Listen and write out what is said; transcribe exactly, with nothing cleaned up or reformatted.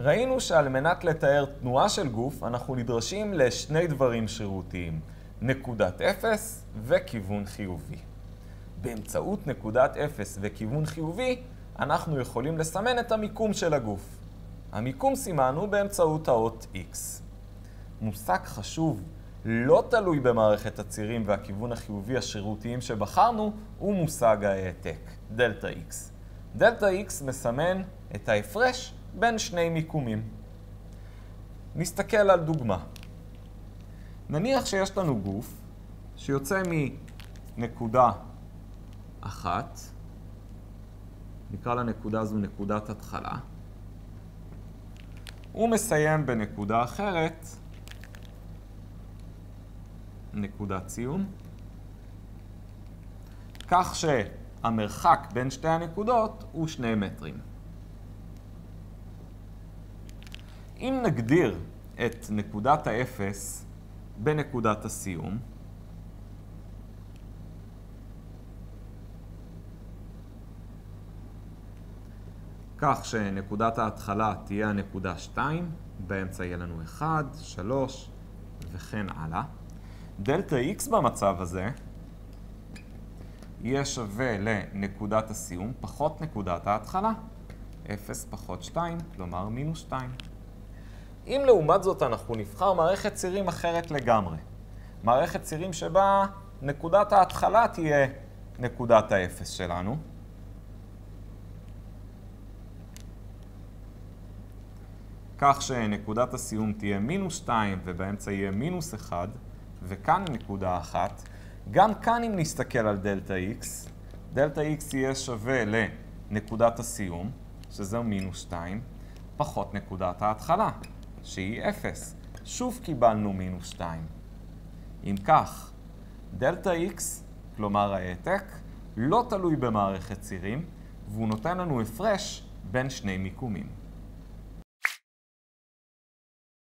ראינו שעל מנת לתאר תנועה של גוף, אנחנו נדרשים לשני דברים שרירותיים, נקודת אפס וכיוון חיובי. באמצעות נקודת אפס וכיוון חיובי, אנחנו יכולים לסמן את המיקום של הגוף. המיקום סימנו באמצעות האות X. מושג חשוב, לא תלוי במערכת הצירים והכיוון החיובי השרירותיים שבחרנו, הוא מושג ההעתק, דלטה X. דלטה X מסמן את ההפרש בין שני מיקומים. נסתכל על דוגמה. נניח שיש לנו גוף שיוצא מנקודה אחת, נקרא לנקודה הזו נקודת התחלה, הוא מסיים בנקודה אחרת, נקודת סיום, כך שהמרחק בין שתי הנקודות הוא שני מטרים. אם נגדיר את נקודת האפס בנקודת הסיום, כך שנקודת ההתחלה תהיה הנקודה שתיים, באמצע יהיה לנו אחת, שלוש וכן הלאה. דלטה X במצב הזה יהיה שווה לנקודת הסיום פחות נקודת ההתחלה, אפס פחות שתיים, כלומר מינוס שתיים. אם לעומת זאת אנחנו נבחר מערכת צירים אחרת לגמרי, מערכת צירים שבה נקודת ההתחלה תהיה נקודת האפס שלנו, כך שנקודת הסיום תהיה מינוס שתיים ובאמצע יהיה מינוס אחד, וכאן נקודה אחת. גם כאן אם נסתכל על דלטה X, דלטה X יהיה שווה לנקודת הסיום, שזהו מינוס שתיים, פחות נקודת ההתחלה, שהיא אפס. שוב קיבלנו מינוס שתיים. אם כך, דלטה X, כלומר ההעתק, לא תלוי במערכת צירים, והוא נותן לנו הפרש בין שני מיקומים.